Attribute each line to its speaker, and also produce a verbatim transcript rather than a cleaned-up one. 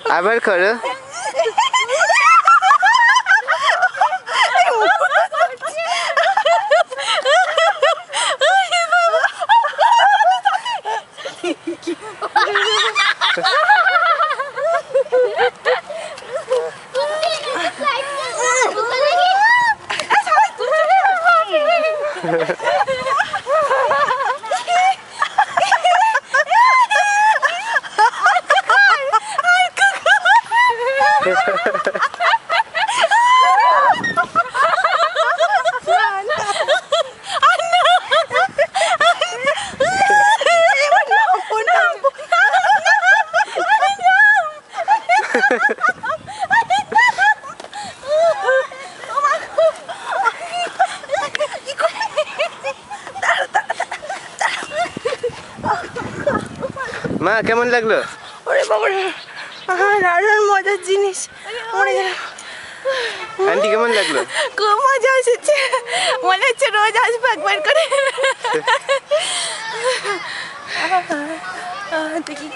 Speaker 1: আবার করো। মা কেমন লাগলো?
Speaker 2: ওরে বাবা দারুণ মজার জিনিস।
Speaker 1: আন্টি কেমন লাগলো?
Speaker 2: খুব মজা এসেছে, মনে হচ্ছে রোজ আসবো একবার করে।